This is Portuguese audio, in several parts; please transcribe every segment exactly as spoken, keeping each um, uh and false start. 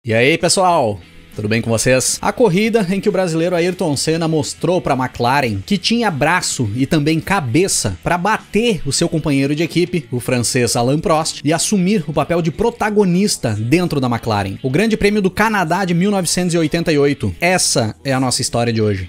E aí, pessoal? Tudo bem com vocês? A corrida em que o brasileiro Ayrton Senna mostrou para a McLaren que tinha braço e também cabeça para bater o seu companheiro de equipe, o francês Alain Prost, e assumir o papel de protagonista dentro da McLaren. O Grande Prêmio do Canadá de mil novecentos e oitenta e oito. Essa é a nossa história de hoje.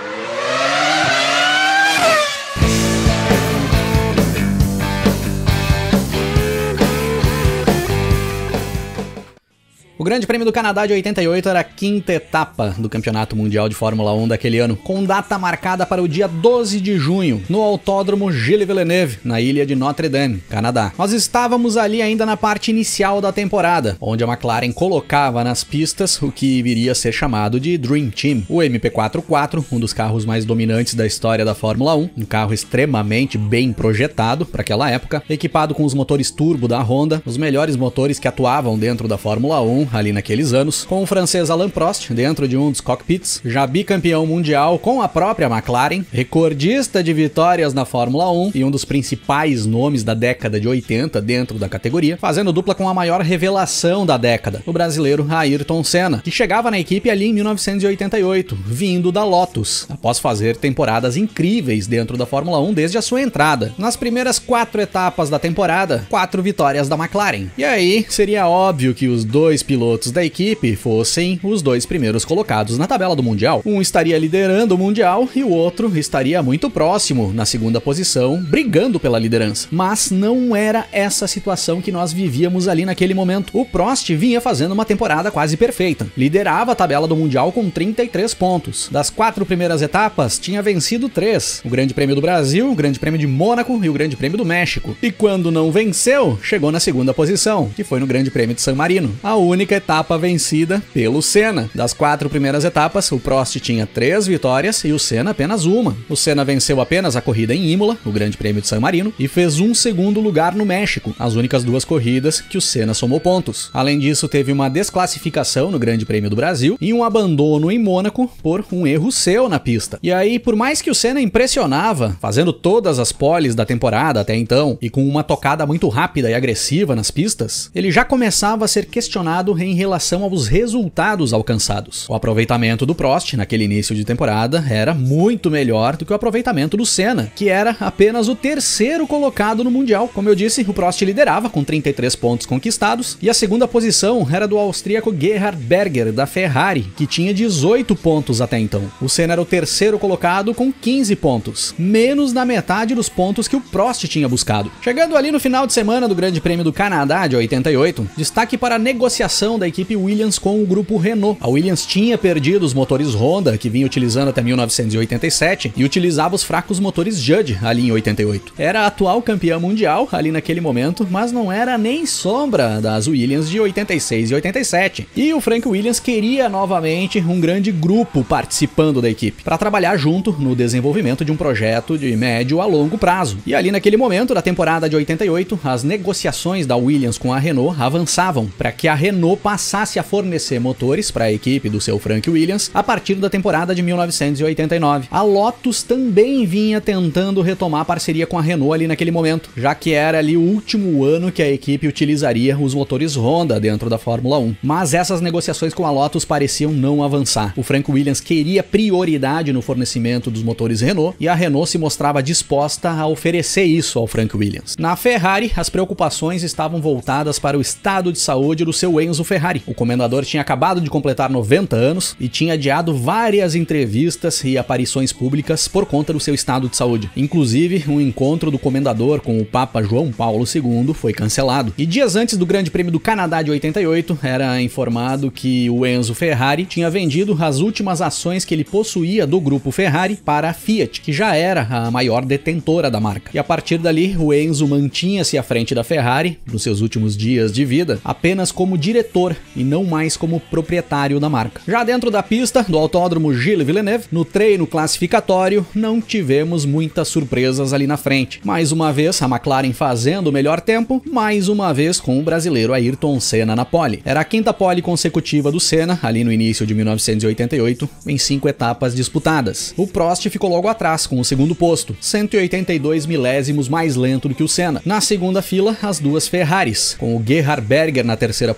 O Grande Prêmio do Canadá de oitenta e oito era a quinta etapa do Campeonato Mundial de Fórmula um daquele ano, com data marcada para o dia doze de junho, no Autódromo Gilles Villeneuve, na ilha de Notre Dame, Canadá. Nós estávamos ali ainda na parte inicial da temporada, onde a McLaren colocava nas pistas o que viria a ser chamado de Dream Team. O M P quatro quatro, um dos carros mais dominantes da história da Fórmula um, um carro extremamente bem projetado para aquela época, equipado com os motores turbo da Honda, os melhores motores que atuavam dentro da Fórmula um, ali naqueles anos, com o francês Alain Prost dentro de um dos cockpits, já bicampeão mundial com a própria McLaren, recordista de vitórias na Fórmula um e um dos principais nomes da década de oitenta dentro da categoria, fazendo dupla com a maior revelação da década, o brasileiro Ayrton Senna, que chegava na equipe ali em mil novecentos e oitenta e oito, vindo da Lotus, após fazer temporadas incríveis dentro da Fórmula um desde a sua entrada. Nas primeiras quatro etapas da temporada, quatro vitórias da McLaren. E aí, seria óbvio que os dois pilotos pilotos da equipe fossem os dois primeiros colocados na tabela do Mundial. Um estaria liderando o Mundial e o outro estaria muito próximo, na segunda posição, brigando pela liderança. Mas não era essa situação que nós vivíamos ali naquele momento. O Prost vinha fazendo uma temporada quase perfeita. Liderava a tabela do Mundial com trinta e três pontos. Das quatro primeiras etapas, tinha vencido três. O Grande Prêmio do Brasil, o Grande Prêmio de Mônaco e o Grande Prêmio do México. E quando não venceu, chegou na segunda posição, que foi no Grande Prêmio de San Marino. A única etapa vencida pelo Senna. Das quatro primeiras etapas, o Prost tinha três vitórias e o Senna apenas uma. O Senna venceu apenas a corrida em Imola, o Grande Prêmio de San Marino, e fez um segundo lugar no México, as únicas duas corridas que o Senna somou pontos. Além disso, teve uma desclassificação no Grande Prêmio do Brasil e um abandono em Mônaco por um erro seu na pista. E aí, por mais que o Senna impressionava, fazendo todas as poles da temporada até então, e com uma tocada muito rápida e agressiva nas pistas, ele já começava a ser questionado em relação aos resultados alcançados. O aproveitamento do Prost naquele início de temporada era muito melhor do que o aproveitamento do Senna, que era apenas o terceiro colocado no Mundial. Como eu disse, o Prost liderava com trinta e três pontos conquistados e a segunda posição era do austríaco Gerhard Berger da Ferrari, que tinha dezoito pontos até então. O Senna era o terceiro colocado com quinze pontos, menos da metade dos pontos que o Prost tinha buscado. Chegando ali no final de semana do Grande Prêmio do Canadá de oitenta e oito, destaque para a negociação da equipe Williams com o grupo Renault. A Williams tinha perdido os motores Honda, que vinha utilizando até mil novecentos e oitenta e sete, e utilizava os fracos motores Judd ali em oitenta e oito. Era a atual campeã mundial ali naquele momento, mas não era nem sombra das Williams de oitenta e seis e oitenta e sete. E o Frank Williams queria novamente um grande grupo participando da equipe, para trabalhar junto no desenvolvimento de um projeto de médio a longo prazo. E ali naquele momento da temporada de oitenta e oito, as negociações da Williams com a Renault avançavam para que a Renault passasse a fornecer motores para a equipe do seu Frank Williams a partir da temporada de mil novecentos e oitenta e nove. A Lotus também vinha tentando retomar a parceria com a Renault ali naquele momento, já que era ali o último ano que a equipe utilizaria os motores Honda dentro da Fórmula um. Mas essas negociações com a Lotus pareciam não avançar. O Frank Williams queria prioridade no fornecimento dos motores Renault e a Renault se mostrava disposta a oferecer isso ao Frank Williams. Na Ferrari, as preocupações estavam voltadas para o estado de saúde do seu Enzo Ferrari. O comendador tinha acabado de completar noventa anos e tinha adiado várias entrevistas e aparições públicas por conta do seu estado de saúde. Inclusive, um encontro do comendador com o Papa João Paulo segundo foi cancelado. E dias antes do Grande Prêmio do Canadá de oitenta e oito, era informado que o Enzo Ferrari tinha vendido as últimas ações que ele possuía do grupo Ferrari para a Fiat, que já era a maior detentora da marca. E a partir dali, o Enzo mantinha-se à frente da Ferrari, nos seus últimos dias de vida, apenas como diretor e não mais como proprietário da marca. Já dentro da pista do Autódromo Gilles Villeneuve, no treino classificatório, não tivemos muitas surpresas ali na frente. Mais uma vez, a McLaren fazendo o melhor tempo, mais uma vez com o brasileiro Ayrton Senna na pole. Era a quinta pole consecutiva do Senna, ali no início de mil novecentos e oitenta e oito, em cinco etapas disputadas. O Prost ficou logo atrás, com o segundo posto, cento e oitenta e dois milésimos mais lento do que o Senna. Na segunda fila, as duas Ferraris, com o Gerhard Berger na terceira posição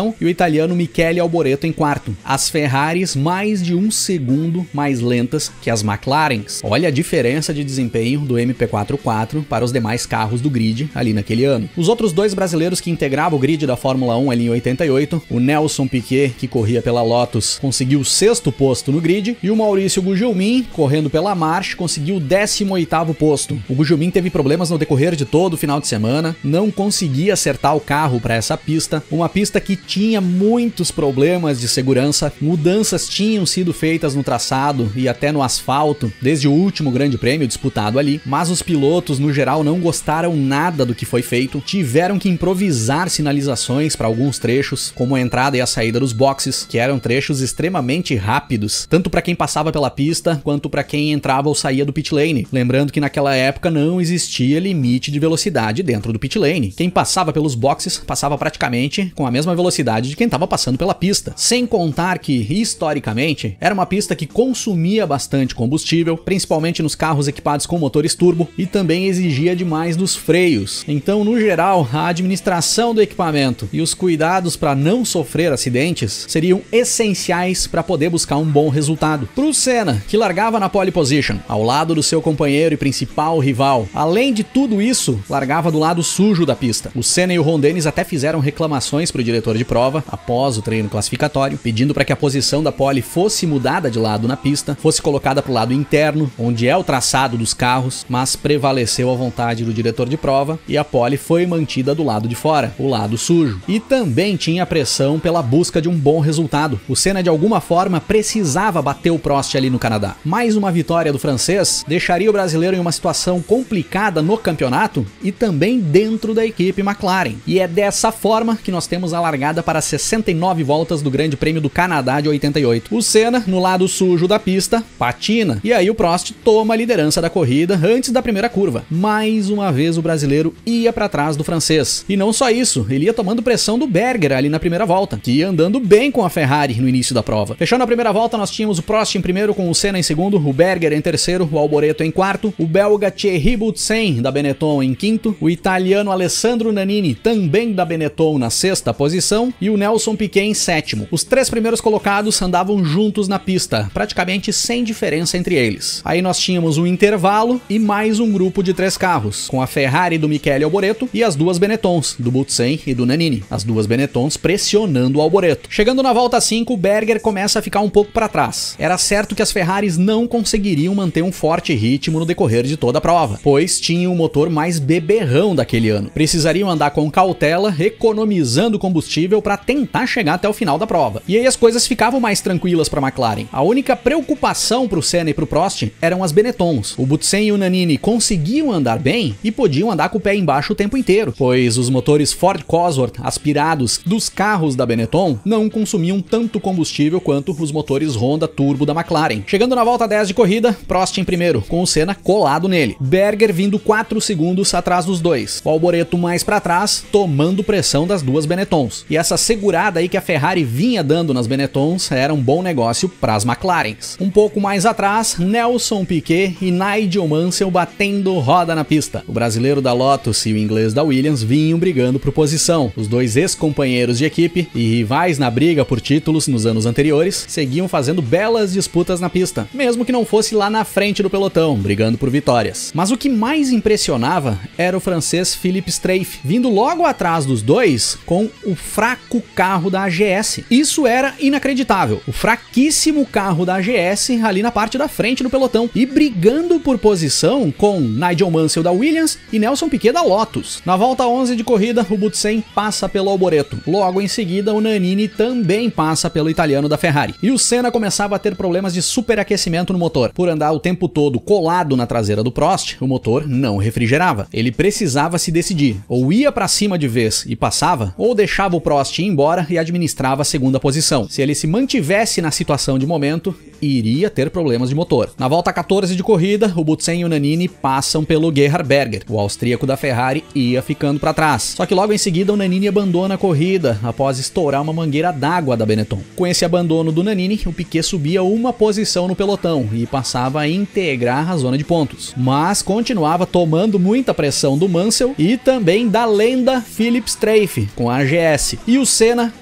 posição e o italiano Michele Alboreto em quarto. As Ferraris mais de um segundo mais lentas que as McLarens. Olha a diferença de desempenho do M P quatro quatro para os demais carros do grid ali naquele ano. Os outros dois brasileiros que integravam o grid da Fórmula um ali em oitenta e oito, o Nelson Piquet, que corria pela Lotus, conseguiu o sexto posto no grid, e o Maurício Gugelmin, correndo pela March, conseguiu o décimo oitavo posto. O Gugelmin teve problemas no decorrer de todo o final de semana, não conseguia acertar o carro para essa pista, uma pista que tinha muitos problemas de segurança, mudanças tinham sido feitas no traçado e até no asfalto, desde o último grande prêmio disputado ali, mas os pilotos no geral não gostaram nada do que foi feito, tiveram que improvisar sinalizações para alguns trechos, como a entrada e a saída dos boxes, que eram trechos extremamente rápidos, tanto para quem passava pela pista, quanto para quem entrava ou saía do pit lane. Lembrando que naquela época não existia limite de velocidade dentro do pit lane. Quem passava pelos boxes passava praticamente com a mesma velocidade de quem estava passando pela pista. Sem contar que, historicamente, era uma pista que consumia bastante combustível, principalmente nos carros equipados com motores turbo, e também exigia demais dos freios. Então, no geral, a administração do equipamento e os cuidados para não sofrer acidentes seriam essenciais para poder buscar um bom resultado. Para o Senna, que largava na pole position, ao lado do seu companheiro e principal rival, além de tudo isso, largava do lado sujo da pista. O Senna e o Ron Dennis até fizeram reclamações para o diretor de prova, após o treino classificatório, pedindo para que a posição da pole fosse mudada de lado na pista, fosse colocada para o lado interno, onde é o traçado dos carros, mas prevaleceu a vontade do diretor de prova e a pole foi mantida do lado de fora, o lado sujo. E também tinha pressão pela busca de um bom resultado. O Senna de alguma forma precisava bater o Prost ali no Canadá. Mais uma vitória do francês deixaria o brasileiro em uma situação complicada no campeonato e também dentro da equipe McLaren. E é dessa forma que nós temos a largada para sessenta e nove voltas do Grande Prêmio do Canadá de oitenta e oito. O Senna, no lado sujo da pista, patina. E aí o Prost toma a liderança da corrida antes da primeira curva. Mais uma vez o brasileiro ia para trás do francês. E não só isso, ele ia tomando pressão do Berger ali na primeira volta, que ia andando bem com a Ferrari no início da prova. Fechando a primeira volta, nós tínhamos o Prost em primeiro com o Senna em segundo, o Berger em terceiro, o Alboreto em quarto, o belga Thierry Boutsen da Benetton em quinto, o italiano Alessandro Nannini também da Benetton na sexta posição e o Nelson Piquet em sétimo. Os três primeiros colocados andavam juntos na pista, praticamente sem diferença entre eles. Aí nós tínhamos um intervalo e mais um grupo de três carros, com a Ferrari do Michele Alboreto e as duas Benettons, do Boutsen e do Nannini. As duas Benettons pressionando o Alboreto. Chegando na volta cinco, o Berger começa a ficar um pouco para trás. Era certo que as Ferraris não conseguiriam manter um forte ritmo no decorrer de toda a prova, pois tinham o motor mais beberrão daquele ano. Precisariam andar com cautela, economizando combustível para tentar chegar até o final da prova. E aí as coisas ficavam mais tranquilas para a McLaren. A única preocupação para o Senna e para o Prost eram as Benettons. O Boutsen e o Nannini conseguiam andar bem e podiam andar com o pé embaixo o tempo inteiro, pois os motores Ford Cosworth aspirados dos carros da Benetton não consumiam tanto combustível quanto os motores Honda Turbo da McLaren. Chegando na volta dez de corrida, Prost em primeiro, com o Senna colado nele. Berger vindo quatro segundos atrás dos dois. O Alboreto mais para trás, tomando pressão das duas Benettons. E essa segurada aí que a Ferrari vinha dando nas Benettons era um bom negócio para as McLarens. Um pouco mais atrás, Nelson Piquet e Nigel Mansell batendo roda na pista. O brasileiro da Lotus e o inglês da Williams vinham brigando por posição. Os dois ex-companheiros de equipe e rivais na briga por títulos nos anos anteriores seguiam fazendo belas disputas na pista, mesmo que não fosse lá na frente do pelotão, brigando por vitórias. Mas o que mais impressionava era o francês Philippe Streiff, vindo logo atrás dos dois com o fraco carro da A G S. Isso era inacreditável. O fraquíssimo carro da A G S ali na parte da frente do pelotão e brigando por posição com Nigel Mansell da Williams e Nelson Piquet da Lotus. Na volta onze de corrida, o Boutsen passa pelo Alboreto. Logo em seguida, o Nannini também passa pelo italiano da Ferrari. E o Senna começava a ter problemas de superaquecimento no motor. Por andar o tempo todo colado na traseira do Prost, o motor não refrigerava. Ele precisava se decidir. Ou ia para cima de vez e passava, ou deixava o Prost ir embora e administrava a segunda posição. Se ele se mantivesse na situação de momento, iria ter problemas de motor. Na volta quatorze de corrida, o Boutsen e o Nannini passam pelo Gerhard Berger. O austríaco da Ferrari ia ficando para trás. Só que logo em seguida o Nannini abandona a corrida após estourar uma mangueira d'água da Benetton. Com esse abandono do Nannini, o Piquet subia uma posição no pelotão e passava a integrar a zona de pontos. Mas continuava tomando muita pressão do Mansell e também da lenda Philippe Streiff com a A G S. E o Senna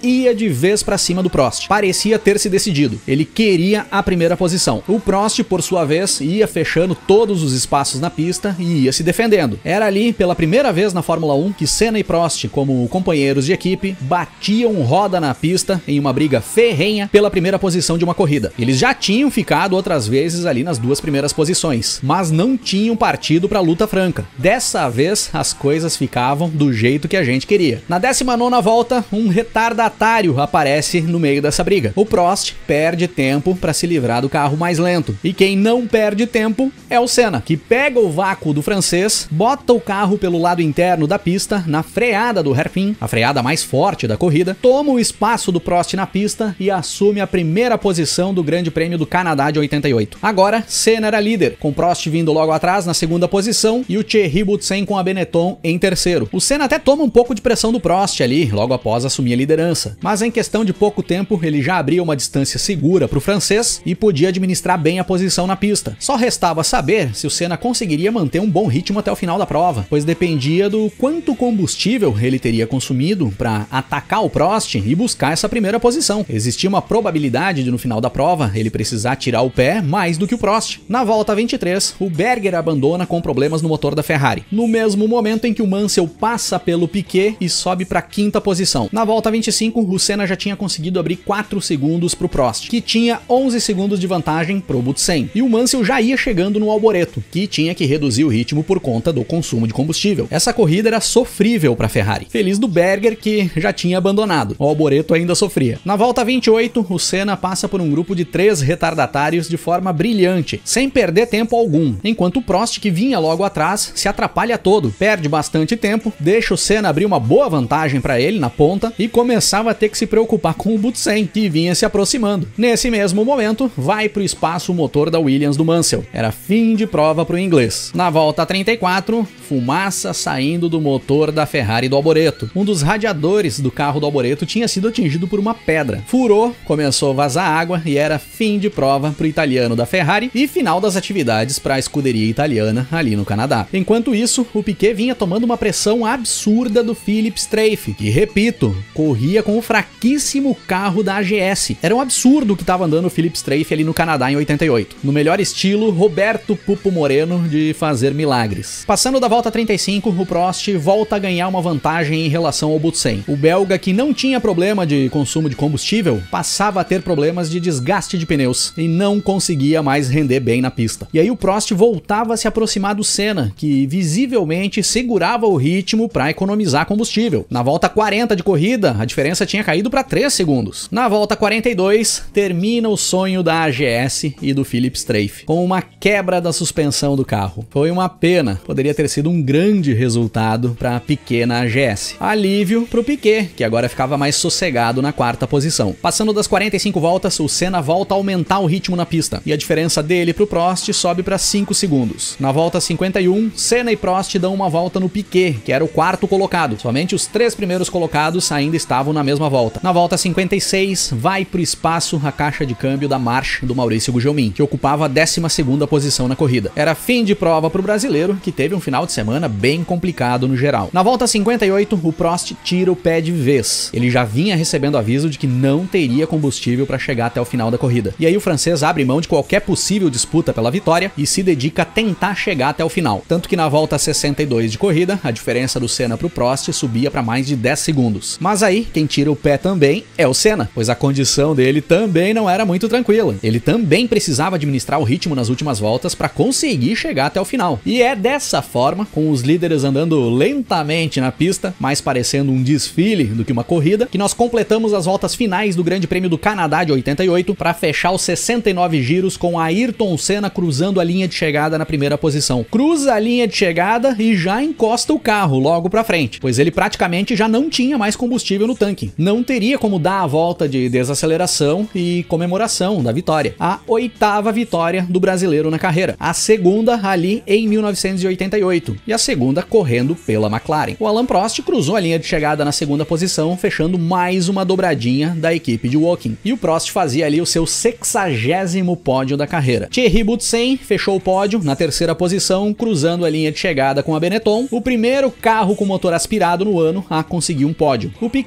ia de vez pra cima do Prost. Parecia ter se decidido. Ele queria a primeira posição. O Prost, por sua vez, ia fechando todos os espaços na pista e ia se defendendo. Era ali, pela primeira vez na Fórmula um, que Senna e Prost, como companheiros de equipe, batiam roda na pista em uma briga ferrenha pela primeira posição de uma corrida. Eles já tinham ficado outras vezes ali nas duas primeiras posições, mas não tinham partido pra luta franca. Dessa vez, as coisas ficavam do jeito que a gente queria. Na décima nona volta, um retardatário aparece no meio dessa briga. O Prost perde tempo para se livrar do carro mais lento. E quem não perde tempo é o Senna, que pega o vácuo do francês, bota o carro pelo lado interno da pista, na freada do hairpin, a freada mais forte da corrida, toma o espaço do Prost na pista e assume a primeira posição do Grande Prêmio do Canadá de oitenta e oito. Agora, Senna era líder, com Prost vindo logo atrás na segunda posição e o Thierry Boutsen com a Benetton em terceiro. O Senna até toma um pouco de pressão do Prost ali, logo após assumir a liderança, mas em questão de pouco tempo ele já abria uma distância segura para o francês e podia administrar bem a posição na pista. Só restava saber se o Senna conseguiria manter um bom ritmo até o final da prova, pois dependia do quanto combustível ele teria consumido para atacar o Prost e buscar essa primeira posição. Existia uma probabilidade de no final da prova ele precisar tirar o pé mais do que o Prost. Na volta vinte e três, o Berger abandona com problemas no motor da Ferrari, no mesmo momento em que o Mansell passa pelo Piquet e sobe para a quinta posição. Na volta vinte e cinco, o Senna já tinha conseguido abrir quatro segundos para o Prost, que tinha onze segundos de vantagem para o Boutsen, e o Mansell já ia chegando no Alboreto, que tinha que reduzir o ritmo por conta do consumo de combustível. Essa corrida era sofrível para a Ferrari. Feliz do Berger, que já tinha abandonado. O Alboreto ainda sofria. Na volta vinte e oito, o Senna passa por um grupo de três retardatários de forma brilhante, sem perder tempo algum, enquanto o Prost, que vinha logo atrás, se atrapalha todo, perde bastante tempo, deixa o Senna abrir uma boa vantagem para ele na ponta e começava a ter que se preocupar com o Boutsen, que vinha se aproximando. Nesse mesmo momento, vai pro espaço o motor da Williams do Mansell. Era fim de prova pro inglês. Na volta trinta e quatro, fumaça saindo do motor da Ferrari do Alboreto. Um dos radiadores do carro do Alboreto tinha sido atingido por uma pedra. Furou, começou a vazar água e era fim de prova pro italiano da Ferrari e final das atividades para a escuderia italiana ali no Canadá. Enquanto isso, o Piquet vinha tomando uma pressão absurda do Philipp Streiff, que, repito, corria com o fraquíssimo carro da A G S. Era um absurdo o que estava andando o Philipp Streiff ali no Canadá em oitenta e oito. No melhor estilo, Roberto Pupo Moreno de fazer milagres. Passando da volta trinta e cinco, o Prost volta a ganhar uma vantagem em relação ao Boutsen. O belga, que não tinha problema de consumo de combustível, passava a ter problemas de desgaste de pneus e não conseguia mais render bem na pista. E aí o Prost voltava a se aproximar do Senna, que visivelmente segurava o ritmo para economizar combustível. Na volta quarenta de corrida, a diferença tinha caído para três segundos. Na volta quarenta e dois, termina o sonho da A G S e do Philipp Streiff, com uma quebra da suspensão do carro. Foi uma pena, poderia ter sido um grande resultado para Piquet na A G S. Alívio para o Piquet, que agora ficava mais sossegado na quarta posição. Passando das quarenta e cinco voltas, o Senna volta a aumentar o ritmo na pista, e a diferença dele para o Prost sobe para cinco segundos. Na volta cinquenta e um, Senna e Prost dão uma volta no Piquet, que era o quarto colocado. Somente os três primeiros colocados ainda estavam na mesma volta. Na volta cinquenta e seis, vai pro espaço a caixa de câmbio da March do Maurício Gugelmin, que ocupava a décima segunda posição na corrida. Era fim de prova pro brasileiro, que teve um final de semana bem complicado no geral. Na volta cinquenta e oito, o Prost tira o pé de vez. Ele já vinha recebendo aviso de que não teria combustível para chegar até o final da corrida. E aí o francês abre mão de qualquer possível disputa pela vitória e se dedica a tentar chegar até o final. Tanto que na volta sessenta e dois de corrida, a diferença do Senna pro Prost subia para mais de dez segundos. Mas aí, quem tira o pé também é o Senna, pois a condição dele também não era muito tranquila. Ele também precisava administrar o ritmo nas últimas voltas para conseguir chegar até o final. E é dessa forma, com os líderes andando lentamente na pista, mais parecendo um desfile do que uma corrida, que nós completamos as voltas finais do Grande Prêmio do Canadá de oitenta e oito para fechar os sessenta e nove giros com Ayrton Senna cruzando a linha de chegada na primeira posição. Cruza a linha de chegada e já encosta o carro logo para frente, pois ele praticamente já não tinha mais combustível no tanque. Não teria como dar a volta de desaceleração e comemoração da vitória. A oitava vitória do brasileiro na carreira. A segunda ali em mil novecentos e oitenta e oito e a segunda correndo pela McLaren. O Alain Prost cruzou a linha de chegada na segunda posição, fechando mais uma dobradinha da equipe de Woking. E o Prost fazia ali o seu sexagésimo pódio da carreira. Thierry Boutsen fechou o pódio na terceira posição, cruzando a linha de chegada com a Benetton, o primeiro carro com motor aspirado no ano a conseguir um pódio. O Piquet ficou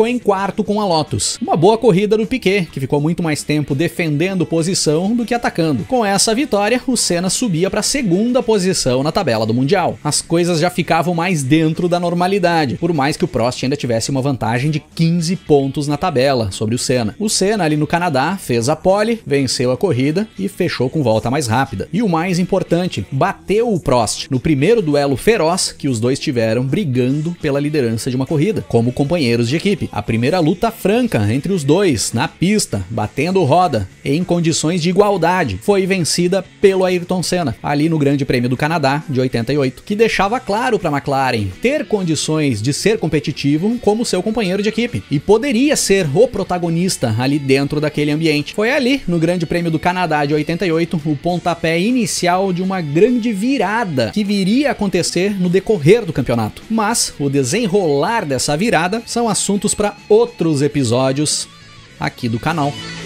em quarto com a Lotus. Uma boa corrida do Piquet, que ficou muito mais tempo defendendo posição do que atacando. Com essa vitória, o Senna subia para a segunda posição na tabela do Mundial. As coisas já ficavam mais dentro da normalidade, por mais que o Prost ainda tivesse uma vantagem de quinze pontos na tabela sobre o Senna. O Senna ali no Canadá fez a pole, venceu a corrida e fechou com volta mais rápida. E o mais importante, bateu o Prost no primeiro duelo feroz que os dois tiveram brigando pela liderança de uma corrida, como companheiros de equipe. A primeira luta franca entre os dois, na pista, batendo roda, em condições de igualdade, foi vencida pelo Ayrton Senna, ali no Grande Prêmio do Canadá de oitenta e oito, que deixava claro para a McLaren ter condições de ser competitivo como seu companheiro de equipe, e poderia ser o protagonista ali dentro daquele ambiente. Foi ali, no Grande Prêmio do Canadá de oitenta e oito, o pontapé inicial de uma grande virada que viria a acontecer no decorrer do campeonato. Mas o desenrolar dessa virada são assuntos para outros episódios aqui do canal.